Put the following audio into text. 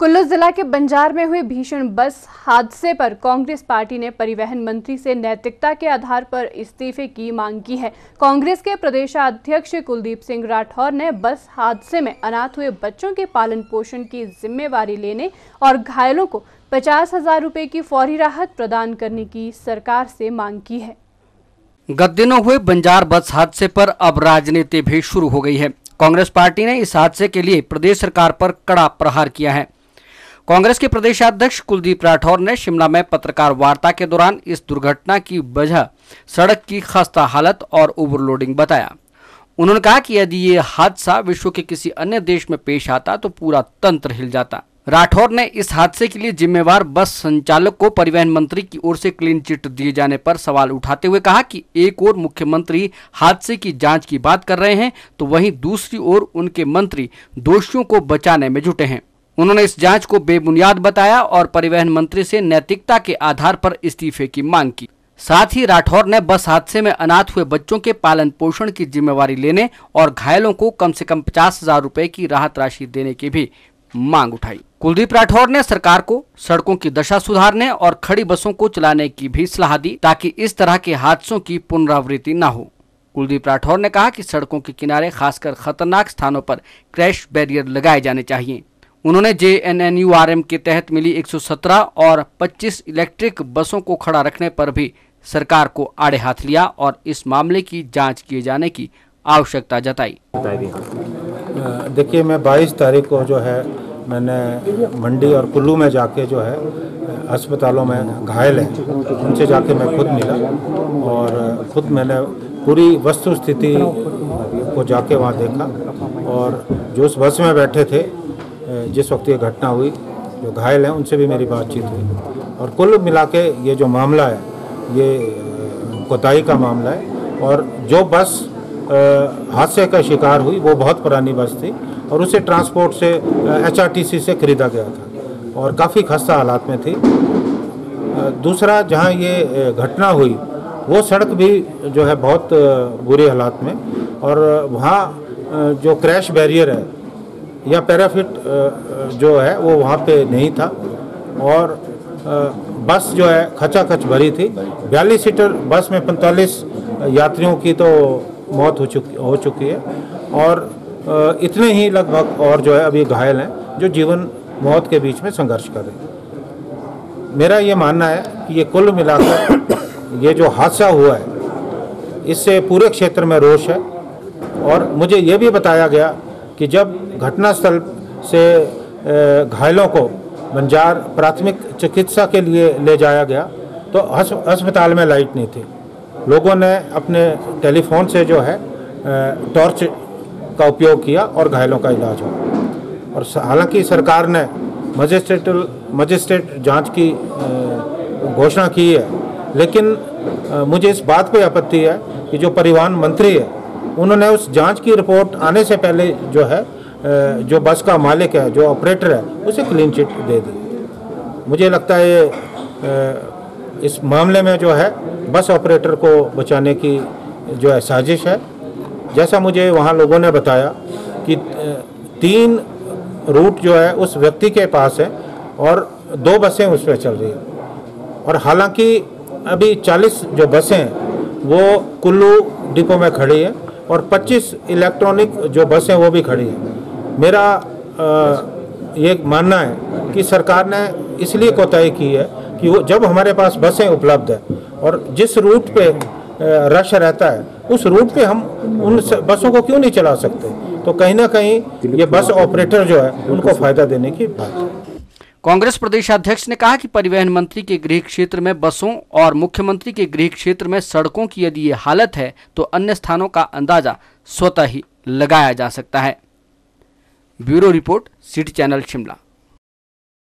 कुल्लू जिला के बंजार में हुए भीषण बस हादसे पर कांग्रेस पार्टी ने परिवहन मंत्री से नैतिकता के आधार पर इस्तीफे की मांग की है। कांग्रेस के प्रदेशाध्यक्ष कुलदीप सिंह राठौर ने बस हादसे में अनाथ हुए बच्चों के पालन पोषण की जिम्मेवारी लेने और घायलों को 50,000 रुपए की फौरी राहत प्रदान करने की सरकार से मांग की है। गत दिनों हुए बंजार बस हादसे पर अब राजनीति भी शुरू हो गई है। कांग्रेस पार्टी ने इस हादसे के लिए प्रदेश सरकार पर कड़ा प्रहार किया है। कांग्रेस के प्रदेशाध्यक्ष कुलदीप राठौर ने शिमला में पत्रकार वार्ता के दौरान इस दुर्घटना की वजह सड़क की खस्ता हालत और ओवरलोडिंग बताया। उन्होंने कहा कि यदि ये हादसा विश्व के किसी अन्य देश में पेश आता तो पूरा तंत्र हिल जाता। राठौर ने इस हादसे के लिए जिम्मेवार बस संचालक को परिवहन मंत्री की ओर से क्लीन चिट दिए जाने पर सवाल उठाते हुए कहा कि एक ओर मुख्यमंत्री हादसे की जांच की बात कर रहे हैं तो वहीं दूसरी ओर उनके मंत्री दोषियों को बचाने में जुटे हैं। उन्होंने इस जांच को बेबुनियाद बताया और परिवहन मंत्री से नैतिकता के आधार पर इस्तीफे की मांग की। साथ ही राठौर ने बस हादसे में अनाथ हुए बच्चों के पालन पोषण की जिम्मेवारी लेने और घायलों को कम से कम 50,000 रुपए की राहत राशि देने की भी मांग उठाई। कुलदीप राठौर ने सरकार को सड़कों की दशा सुधारने और खड़ी बसों को चलाने की भी सलाह दी ताकि इस तरह के हादसों की पुनरावृत्ति न हो। कुलदीप राठौर ने कहा कि सड़कों के किनारे खासकर खतरनाक स्थानों पर क्रैश बैरियर लगाए जाने चाहिए। उन्होंने JNNURM के तहत मिली 117 और 25 इलेक्ट्रिक बसों को खड़ा रखने पर भी सरकार को आड़े हाथ लिया और इस मामले की जांच किए जाने की आवश्यकता जताई। देखिए, मैं 22 तारीख को जो है मैंने मंडी और कुल्लू में जाके जो है अस्पतालों में घायल हैं उनसे जाके मैं खुद मिला और खुद मैंने पूरी वस्तु स्थिति को जाके वहाँ देखा और जो उस बस में बैठे थे जिस वक्त ये घटना हुई जो घायल हैं उनसे भी मेरी बातचीत हुई और कुल मिला के ये जो मामला है ये कोताही का मामला है और जो बस हादसे का शिकार हुई वो बहुत पुरानी बस थी और उसे ट्रांसपोर्ट से HRTC से खरीदा गया था और काफ़ी खस्ता हालात में थी। दूसरा, जहाँ ये घटना हुई वो सड़क भी जो है बहुत बुरे हालात में और वहाँ जो क्रैश बैरियर है या पैराफिट जो है वो वहाँ पे नहीं था और बस जो है खचाखच भरी थी। 42 सीटर बस में 45 यात्रियों की तो मौत हो चुकी है और इतने ही लगभग और जो है अभी घायल हैं जो जीवन मौत के बीच में संघर्ष कर रहे हैं। मेरा ये मानना है कि ये कुल मिलाकर ये जो हादसा हुआ है इससे पूरे क्षेत्र में रोष है और मुझे ये भी बताया गया कि जब घटनास्थल से घायलों को बंजार प्राथमिक चिकित्सा के लिए ले जाया गया तो अस्पताल में लाइट नहीं थी। लोगों ने अपने टेलीफोन से जो है टॉर्च का उपयोग किया और घायलों का इलाज हुआ और हालांकि सरकार ने मजिस्ट्रेट जांच की घोषणा की है, लेकिन मुझे इस बात पे आपत्ति है कि जो परिवहन मंत्री है उन्होंने उस जांच की रिपोर्ट आने से पहले जो है जो बस का मालिक है जो ऑपरेटर है उसे क्लीन चिट दे दी। मुझे लगता है इस मामले में जो है बस ऑपरेटर को बचाने की जो है साजिश है। जैसा मुझे वहाँ लोगों ने बताया कि 3 रूट जो है उस व्यक्ति के पास है और 2 बसें उस पर चल रही हैं और हालांकि अभी 40 जो बसें हैं वो कुल्लू डिपो में खड़ी है और 25 इलेक्ट्रॉनिक जो बसें वो भी खड़ी हैं। मेरा ये मानना है कि सरकार ने इसलिए कोताही की है कि वो जब हमारे पास बसें उपलब्ध है और जिस रूट पे रश रहता है उस रूट पे हम उन बसों को क्यों नहीं चला सकते, तो कहीं ना कहीं ये बस ऑपरेटर जो है उनको फायदा देने की बात है। कांग्रेस प्रदेशाध्यक्ष ने कहा कि परिवहन मंत्री के गृह क्षेत्र में बसों और मुख्यमंत्री के गृह क्षेत्र में सड़कों की यदि ये हालत है तो अन्य स्थानों का अंदाजा स्वतः ही लगाया जा सकता है। Bureau report, city channel, Shimla.